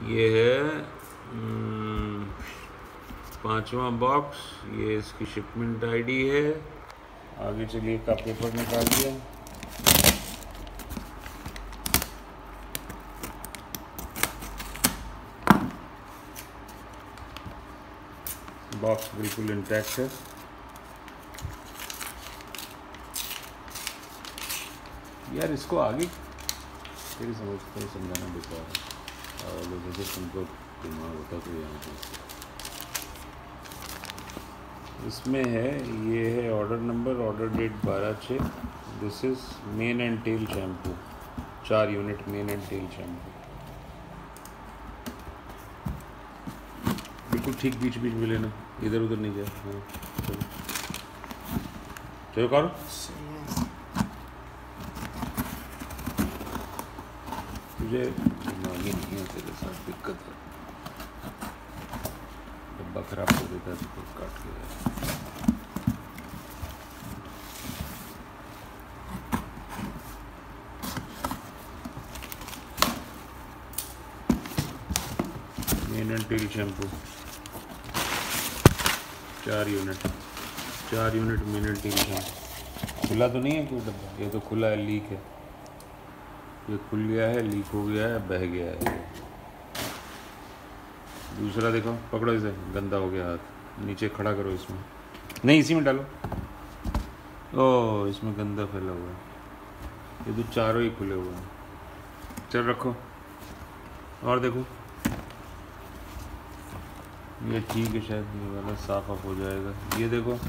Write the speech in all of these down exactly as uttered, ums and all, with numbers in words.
ये है पांचवा बॉक्स, ये इसकी शिपमेंट आईडी है। आगे चलिए का पेपर निकाल दिया। बॉक्स बिल्कुल इंटैक्ट है। यार इसको आगे तेरी समझ को समझाना बेकार है, और लोगों से तुमको दिमाग होता तो यहाँ पे इसमें है। ये है ऑर्डर नंबर, ऑर्डर डेट बारह छः। This is mane and tail shampoo, चार unit mane and tail shampoo. बिल्कुल ठीक बीच बीच में लेना, इधर उधर नहीं जाए। हाँ चलो चलो करो। तुझे दिमागी नहीं है, तेरे साथ दिक्कत है। डब्बा खराब हो देता है तो काट के मेन एंड टेल शैम्पू चार यूनिट, चार unit mane and tail shampoo. खुला तो नहीं है कोई डब्बा? ये तो खुला है, लीक है। ये खुल गया है, लीक हो गया है, बह गया है। दूसरा देखो, पकड़ो इसे, गंदा हो गया हाथ। नीचे खड़ा करो इसमें, नहीं इसी में डालो। ओह इसमें गंदा फैला हुआ है। ये तो चारों ही खुले हुए हैं। चल रखो और देखो, ये ठीक है, शायद ये वाला साफ ऑफ हो जाएगा। ये देखो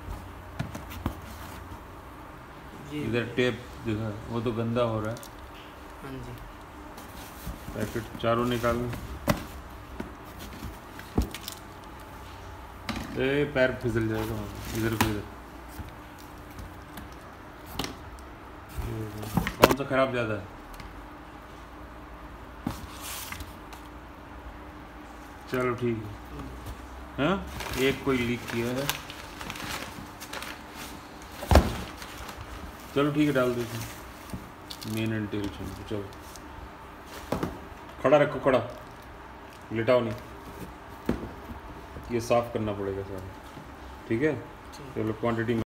इधर टेप देखा, वो तो गंदा हो रहा है। हाँ जी। पैकेट चारों निकालना। ए पैर फिसल जाएगा, इधर फिर कौन सा खराब ज़्यादा है? चलो ठीक है। हाँ एक कोई लीक किया है, चलो ठीक है डाल दो इसमें मेन एंड टेल शैम्पू। चलो खड़ा रखो, खड़ा लेटाओ नहीं, ये साफ़ करना पड़ेगा सारा। ठीक है चलो क्वांटिटी